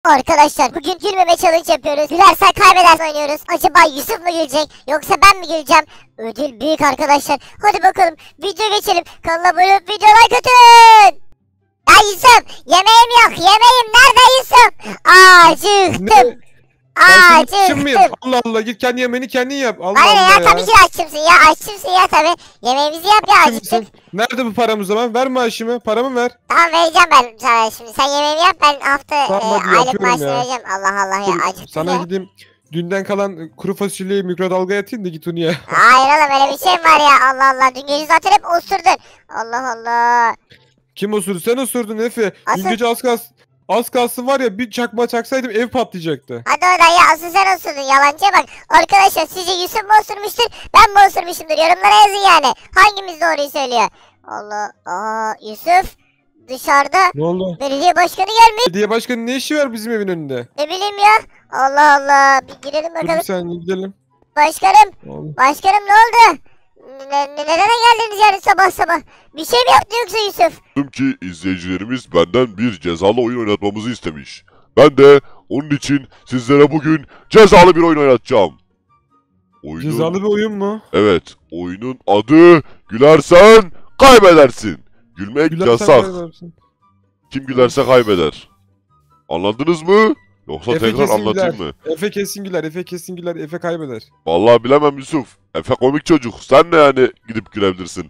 Arkadaşlar bugün gülmeme challenge yapıyoruz. Gülersen kaybedersen oynuyoruz. Acaba Yusuf mu gülecek yoksa ben mi güleceğim? Ödül büyük arkadaşlar. Hadi bakalım video geçelim. Kanala abone olup video like atın. Ya Yusuf yemeğim yok. Yemeğim nerede Yusuf? Acıktım. Acıktım. Allah Allah, git kendi yemeğini kendin yap. Allah Aynen Allah ya, tabii ki açımsın ya. Açımsın ya tabii. Yemeğimizi yap ya, acıktık. Nerede bu param o zaman? Ver maaşımı. Paramı ver. Tamam, vereceğim ben sana şimdi. Sen yemeğimi yap, ben hafta Tamam, aylık maaşını vereceğim. Allah Allah ya, acıktım sana ya. gideyim. Dünden kalan kuru fasulyeyi mikrodalgaya atayım da git onu ye. Hayır oğlum, öyle bir şey mi var ya? Allah Allah, dün gece zaten hep osurdun. Allah Allah. Kim osurdu? Sen osurdun Efe. Asıl... Dün gece az kalsın var ya, bir çakma çaksaydım ev patlayacaktı. Hadi oradan ya, asıl sen osurdun, yalancıya bak. Arkadaşlar sizce Yusuf mu osurmuştur, ben mi osurmuşumdur? Yorumlara yazın yani. Hangimiz doğruyu söylüyor? Allah. Yusuf dışarıda. Ne oldu? Belediye başkanı gelmiş. Belediye başkanı ne işi var bizim evin önünde? Ne bileyim ya. Allah Allah. Bir girelim Dur bakalım. bir saniye gidelim. Başkanım. Oğlum. Başkanım ne oldu? Neden geldiniz yani sabah sabah? Bir şey mi yaptı yoksa Yusuf? Dedim ki izleyicilerimiz benden bir cezalı oyun oynatmamızı istemiş. Ben de onun için sizlere bugün cezalı bir oyun oynatacağım. Cezalı bir oyun mu? Evet, oyunun adı gülersen kaybedersin. Gülmek Gülersen yasak. kaybedersin. Kim gülerse kaybeder. Anladınız mı? Yoksa Efe tekrar kesin anlatayım güler. mı? Efe kesin güler. Efe kesin güler. Efe kaybeder. Vallahi bilemem Yusuf. Efe komik çocuk. Sen de yani gidip gülebilirsin.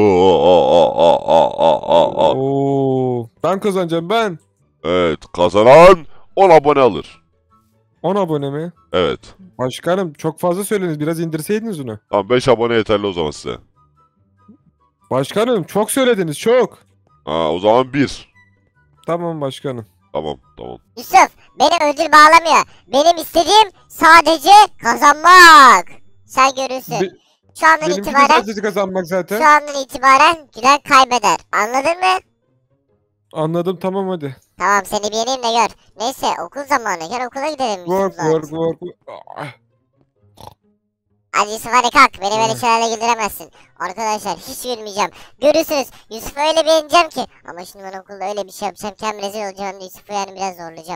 Oo, ben kazanacağım ben. Evet, kazanan 10 abone alır. 10 abone mi? Evet. Başkanım çok fazla söylediniz. Biraz indirseydiniz onu. Tamam, 5 abone yeterli o zaman size. Başkanım çok söylediniz, çok. O zaman 1. Tamam başkanım. Tamam. Yusuf, beni ödül bağlamıyor. Benim istediğim sadece kazanmak. Sen görürsün. Şu andan Benimki de itibaren sadece kazanmak zaten. Şu andan itibaren gülen kaybeder. Anladın mı? Anladım, tamam hadi. Tamam, seni bir yeneyim de gör. Neyse, okul zamanı. Gel okula gidelim. Gor. Hadi Yusuf, hadi kalk. Beni böyle şeylerle güldüremezsin. Arkadaşlar hiç gülmeyeceğim. Görürsünüz. Yusuf'u öyle beğeneceğim ki. Ama şimdi ben okulda öyle bir şey yapacağım ki hem rezil olacağım hem de Yusuf'u yani biraz zorlayacağım.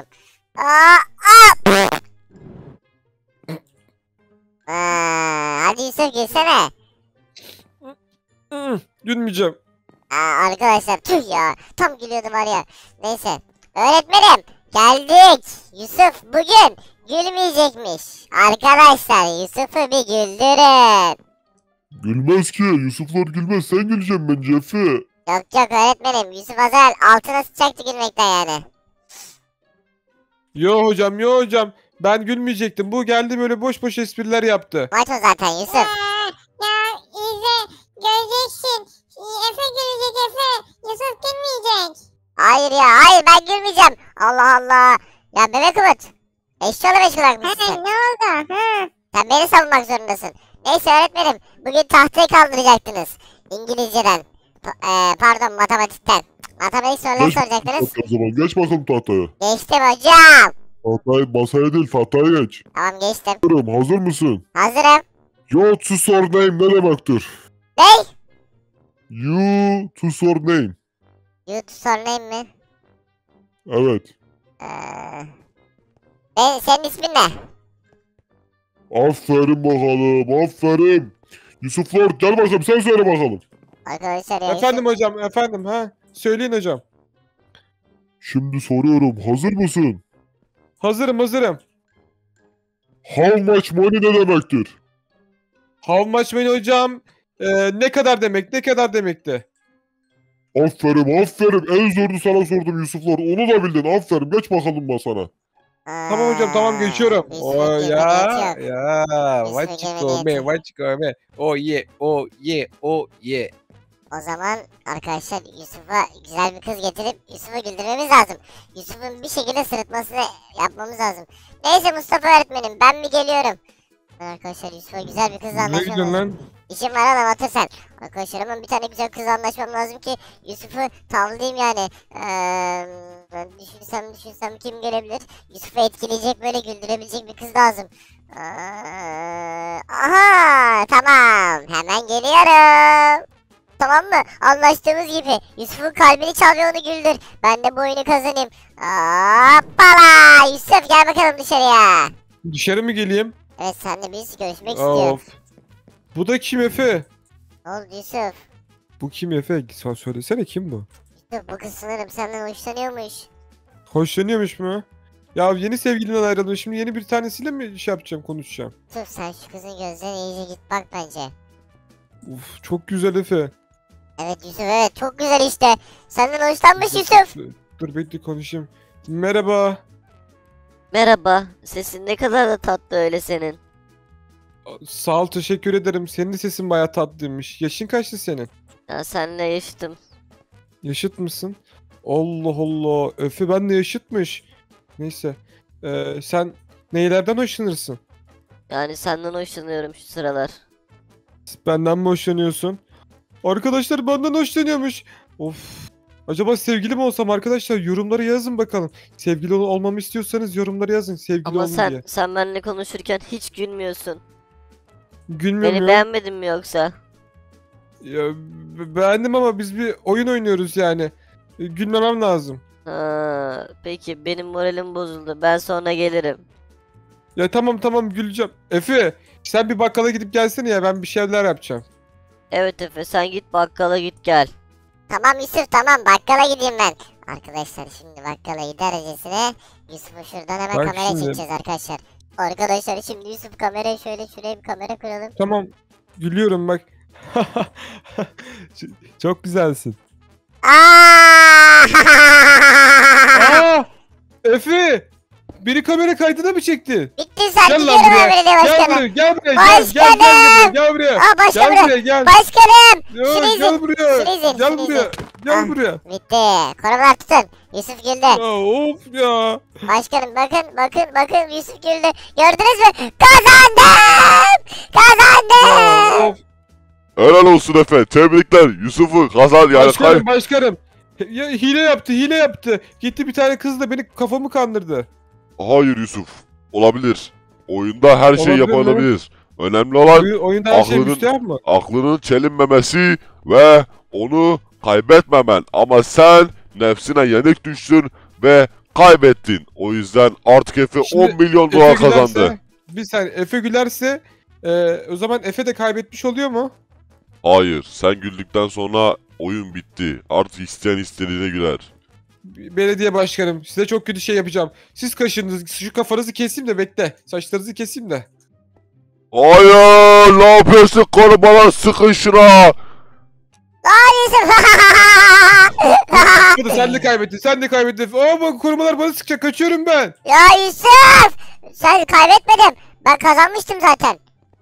Hadi Yusuf, gülsene. Gülmeyeceğim. Arkadaşlar tüh ya. Tam gülüyordum var ya. Neyse. Öğretmenim. Geldik. Yusuf bugün gülmeyecekmiş. Arkadaşlar Yusuf'u bir güldürün. Gülmez ki. Yusuflar gülmez. Sen güleceksin bence Efe. Yok öğretmenim. Yusuf Azal altına sıçacaktı gülmekten yani. Yo hocam. Ben gülmeyecektim. Bu geldi böyle boş boş espriler yaptı. Maç o zaten Yusuf. Ya izle, göreceksin. Efe görecek Efe. Yusuf gülmeyecek. Hayır ben gülmeyeceğim. Allah Allah. Ya bebek Umut. Eşşoğlu beşkulak mısın sen? Ne oldu? Sen beni savunmak zorundasın. Neyse öğretmenim. Bugün tahtayı kaldıracaktınız. İngilizceden. Pardon, matematikten. Matematik soruları soracaktınız. O zaman geç bakalım tahtaya. Geçtim hocam. Tahtayı masaya değil tahtaya geç. Tamam, geçtim. Hazır mısın? Hazırım. You to surname ne demektir? Ney? You to surname. YouTube sorunayım mı? Evet. Senin ismin ne? Aferin bakalım. Aferin. Yusuflar gel bakalım sen söyle bakalım. Arkadaşlar ya. Efendim hocam, efendim ha. Söyleyin hocam. Şimdi soruyorum. Hazır mısın? Hazırım. How much money ne demektir? How much money hocam? Ne kadar demekti? Aferin. En zorunu sana sordum Yusuflar. Onu da bildin. Aferin. Geç bakalım masana. Tamam hocam, tamam geçiyorum. Bismillah, What you go man. Oh yeah. O zaman arkadaşlar Yusuf'a güzel bir kız getirip Yusuf'u güldürmemiz lazım. Yusuf'un bir şekilde sırıtmasını yapmamız lazım. Neyse Mustafa öğretmenim, ben mi geliyorum? Arkadaşlar Yusuf'a güzel bir kızla Ne anlaşmam gidiyorsun lazım. lan? İşim var oğlum, otur sen. Arkadaşlar hemen bir tane güzel kızla anlaşmam lazım ki Yusuf'u tavlayayım yani. Ben düşünsem kim gelebilir? Yusuf'u etkileyecek, böyle güldürebilecek bir kız lazım. Aha, tamam, hemen geliyorum. Tamam mı? Anlaştığımız gibi. Yusuf'un kalbini çal ve onu güldür. Ben de bu oyunu kazanayım. Hoppala! Yusuf Yusuf gel bakalım dışarıya. Dışarı mı geleyim? Evet seninle birisi görüşmek istiyor. Of. Bu da kim Efe? Ne oldu Yusuf? Bu kim Efe? Sen söylesene kim bu? Yusuf bu kız sanırım senden hoşlanıyormuş. Hoşlanıyormuş mu? Ya yeni sevgilimden ayrıldım. Şimdi yeni bir tanesiyle mi şey yapacağım, konuşacağım? Yusuf sen şu kızın gözlerine iyice git bak bence. Uf, çok güzel Efe. Evet Yusuf evet çok güzel işte. Senden hoşlanmış Yusuf. Dur bekle konuşayım. Merhaba. Merhaba. Sesin ne kadar da tatlı öyle senin. Sağ ol, teşekkür ederim. Senin de sesin bayağı tatlıymış. Yaşın kaçtı senin? Ya seninle yaşıtım. Yaşıt mısın? Allah Allah. Efe ben de yaşıtmış. Neyse. Sen neylerden hoşlanırsın? Yani senden hoşlanıyorum şu sıralar. Benden mi hoşlanıyorsun? Arkadaşlar benden hoşlanıyormuş. Of. Acaba sevgili mi olsam arkadaşlar? Yorumlara yazın bakalım. Sevgili olmamı istiyorsanız yorumlara yazın. Sevgili Ama olun sen diye. sen benimle konuşurken hiç gülmüyorsun. Gülmüyorum Beni ya. beğenmedin mi yoksa? Ya, beğendim ama biz bir oyun oynuyoruz yani. Gülmemem lazım. Ha, peki benim moralim bozuldu. Ben sonra gelirim. Ya tamam güleceğim. Efe sen bir bakkala gidip gelsene ya, ben bir şeyler yapacağım. Evet Efe sen git bakkala git gel. Tamam Yusuf tamam bakkala gideyim ben. Arkadaşlar şimdi bakkala gidercesine Yusuf'u şuradan hemen Bak kamera şimdi. çekeceğiz arkadaşlar. Arkadaşlar şimdi Yusuf kamerayı şuraya bir kamera kuralım. Tamam gülüyorum bak. Çok güzelsin. Aa! Aa! Efe! Biri kamera kaydına mı çekti? Bitti sen Gel lan gidiyorum buraya. belediye Gel başkanı. buraya, gel buraya, Başkanım! gel buraya. Aa Gel başkanım. buraya, gel. Başkanım. Yo, Şunu gel izin, buraya. şunu izin, Gel şunu buraya. izin. Gel Ah. buraya. Bitti. Korumalar tutun. Yusuf güldü. Ya of ya. Başkanım bakın Yusuf güldü. Gördünüz mü? Kazandım! Kazandım! Ya, of. Helal olsun Efe. Tebrikler. Yusuf'u kazan yani Başkanım. Ya, hile yaptı. Gitti bir tane kızla beni kafamı kandırdı. Hayır Yusuf. Olabilir. Oyunda her şey Olabilir mi? yapılabilir. Önemli olan Oyunda her şey aklının- müstehap mı? aklının çelinmemesi ve onu kaybetmemen. Ama sen nefsine yenik düştün ve kaybettin. O yüzden artık Efe Şimdi 10 milyon Efe dolar gülerse- kazandı. Bir saniye, Efe gülerse o zaman Efe de kaybetmiş oluyor mu? Hayır, sen güldükten sonra oyun bitti. Artık isteyen istediğine güler. Belediye başkanım, size çok kötü şey yapacağım. Siz kaşınız, şu kafanızı keseyim de bekle. Saçlarınızı keseyim de. Hayır, ne yapıyorsun korumalar, sıkın şuna. Yusuf! Hadi sen de kaybettin. Aa bak, korumalar bana sıkacak, kaçıyorum ben. Ya Yusuf! Sen kaybetmedim. Ben kazanmıştım zaten.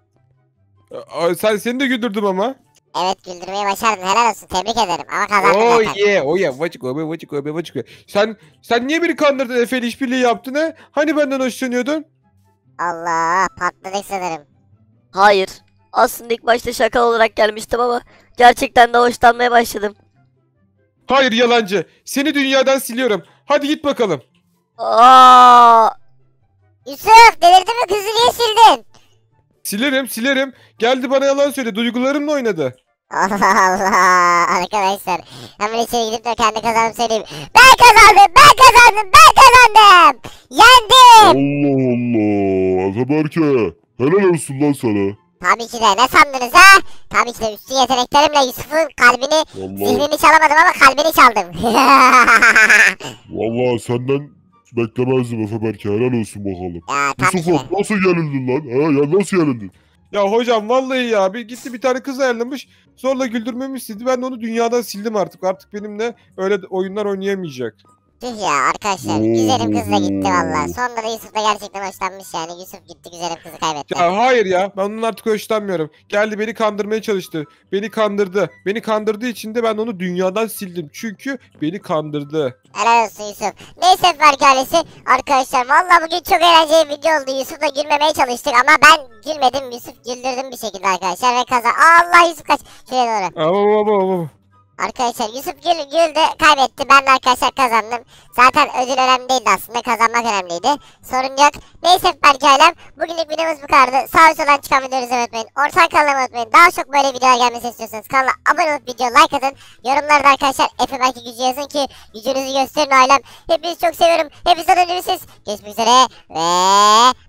Seni de güldürdüm ama. Evet güldürmeyi başardın. Helal olsun. Tebrik ederim. Ama kazandın Oh zaten. yeah, oh yeah. Vacık. Sen niye beni kandırdın, Efe'yle işbirliği yaptın he? Hani benden hoşlanıyordun? Allah patladık sanırım. Hayır. Aslında ilk başta şaka olarak gelmiştim ama gerçekten de hoşlanmaya başladım. Hayır yalancı. Seni dünyadan siliyorum. Hadi git bakalım. Aa! Yusuf delirdin mi? Kızı niye sildin? Silerim. Geldi bana yalan söyle. Duygularımla oynadı. Allah Allah arkadaşlar. Hemen içeri gidip de kendi kazanım söyleyeyim. Ben kazandım. Yendim. Allah Allah. Efe Berke. Helal olsun lan sana. Tabii ki de ne sandınız ha? Tabii ki de üstün yeteneklerimle Yusuf'un kalbini, Vallahi, zihnini çalamadım ama kalbini çaldım. vallahi senden beklemezdim Efe Berke. Helal olsun bakalım. Ya tabii ki de. Yusuf'um nasıl yenildin lan? Ha, ya nasıl yenildin? Ya hocam vallahi ya, gitti bir tane kız ayarlamış. Zorla güldürmemi istedi. Ben de onu dünyadan sildim artık. Artık benimle öyle oyunlar oynayamayacak. Tüh ya arkadaşlar güzelim kız da gitti valla. Sonunda da Yusuf da gerçekten hoşlanmış yani. Yusuf gitti güzelim kızı kaybetti. Ya hayır ya, ben onun artık hoşlanmıyorum. Geldi beni kandırmaya çalıştı. Beni kandırdı. Beni kandırdığı için de ben onu dünyadan sildim. Çünkü beni kandırdı. Helal olsun Yusuf. Neyse Berk ailesi arkadaşlar valla bugün çok eğlenceli bir video oldu. Yusuf'la gülmemeye çalıştık ama ben gülmedim. Yusuf güldürdüm bir şekilde arkadaşlar ve kazan. Allah Yusuf kaç. Şuraya doğru. Ama. Arkadaşlar Yusuf güldü kaybetti. Ben de arkadaşlar kazandım. Zaten ödül önemli değildi aslında. Kazanmak önemliydi. Sorun yok. Neyse Berke ailem. Bugünlük videomuz bu kadardı. Sağ ve soldan çıkan videoları izlemeyi unutmayın. Ortadan kanalıma unutmayın. Daha çok böyle videolar gelmesi istiyorsanız kanala abone olup video like atın. Yorumlarda arkadaşlar Efe belki gücü yazın ki gücünüzü gösterin ailem. Hepinizi çok seviyorum. Hepinize de görüşürüz. Görüşmek üzere ve